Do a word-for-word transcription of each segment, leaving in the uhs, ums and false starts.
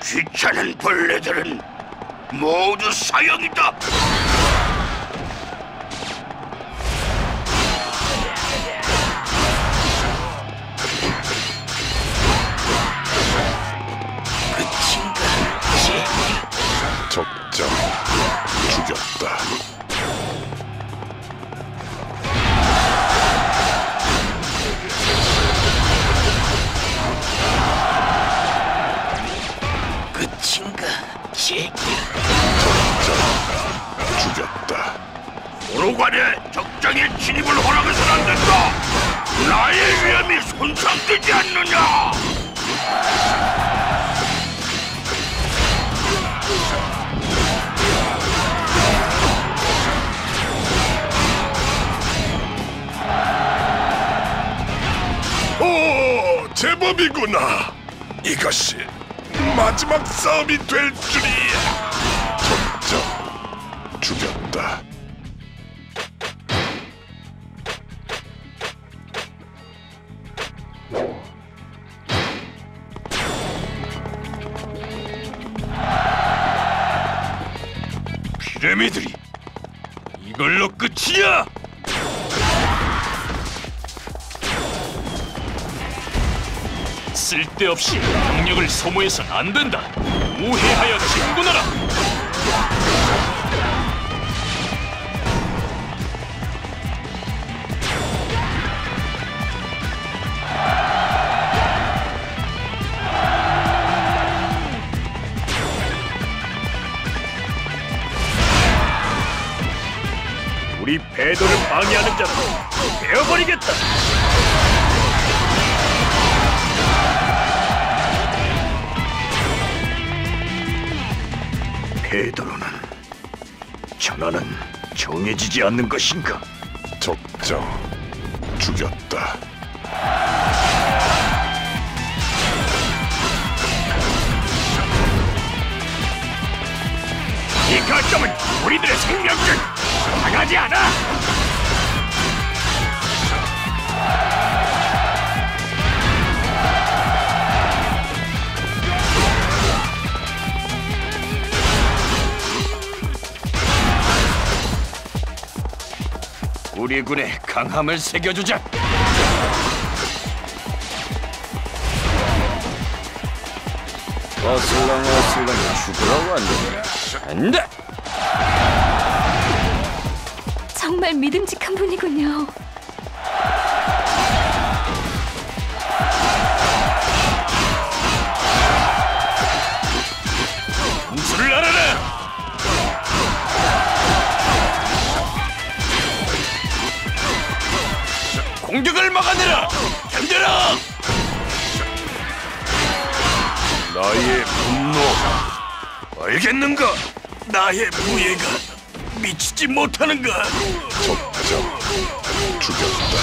귀찮은 벌레들은 모두 사형이다. 끝인가? 적장 죽였다. 끝인가? 제길. 적장 죽였다. 오로관의 적장에 진입을 허락해서는 안 된다. 나의 위험이 손상되지 않느냐. 오, 제법이구나. 이것이 마지막 싸움이 될 줄이야. 적장 죽였다. 피라미드리 이걸로 끝이야. 쓸데없이 병력을 소모해선 안 된다. 우회하여 진군하라. 우리 배도를 방해하는 자는 베어버리겠다. 베드로는 전하는 정해지지 않는 것인가? 적장 죽였다. 이 거점은 우리들의 생명줄 나가지 않아. 우리 군에 강함을 새겨주자. 어슬렁 어슬렁 죽으라고 안 되냐? 안돼! 정말 믿음직한 분이군요. 무술을 알아라. 공격을 막아내라. 견뎌라. 나의 분노 알겠는가? 나의 무예가 미치지 못하는가? 적장 죽였다.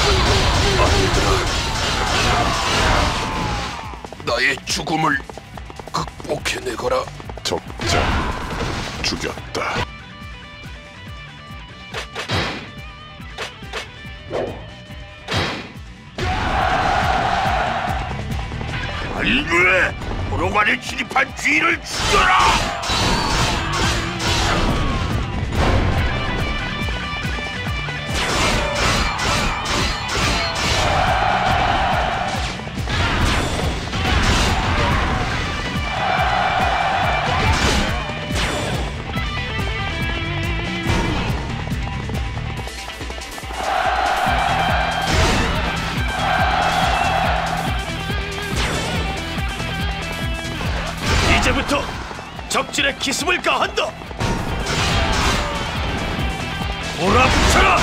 나의 죽음을 극복해내거라. 적장 죽였다. 안돼! 오로관에 진입한 쥐를 죽여라! 이제부터 적진의 기습을 가한다. 몰아붙여라.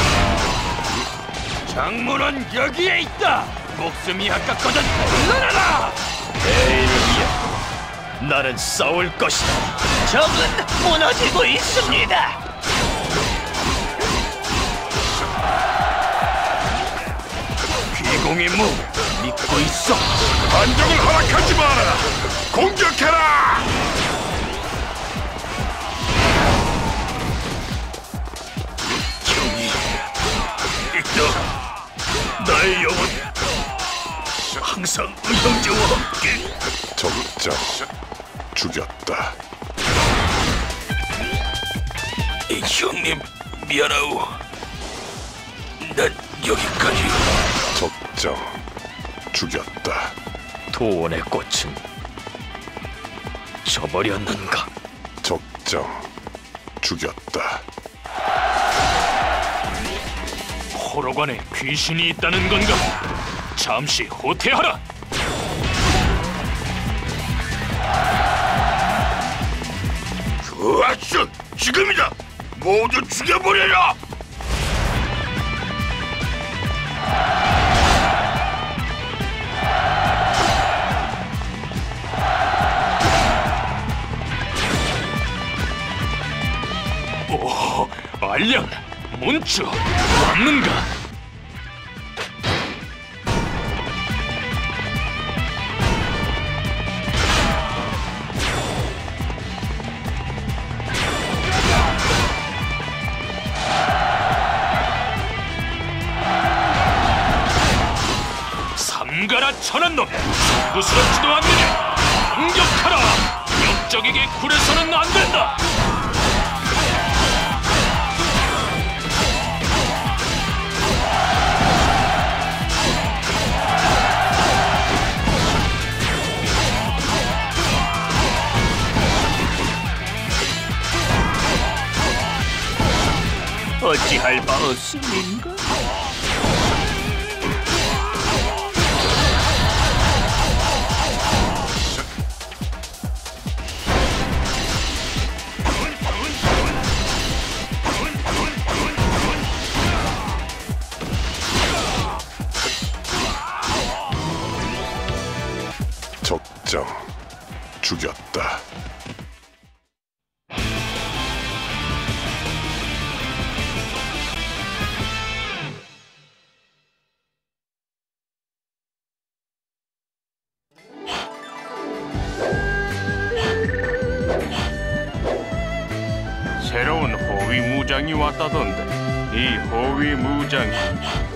장문은 여기에 있다. 목숨이 아깝거든. 물러나라. 내일을 위해 나는 싸울 것이다. 적은 무너지고 있습니다. 귀공의 무 믿고 있어. 안정을 허락하지 마라. 공격해라. 정이 있다. 나의 영혼 항상 의형제와 함께. 적장 죽였다. 형님 미안하오. 난 여기까지요. 적정. 죽였다. 도원의 꽃은 저버렸는가? 적정. 죽였다. 호로관에 귀신이 있다는 건가? 잠시 호퇴하라. 좋았어, 지금이다. 모두 죽여버려라. 오, 알량, 문주, 왔는가? 삼가라 천한 놈, 부스럽지도 않느냐? 공격하라! 역적에게 굴해서는 안 된다! 어찌할 바 없습니까? 적정. 죽였다. 새로운 호위 무장이 왔다던데 이 호위 무장이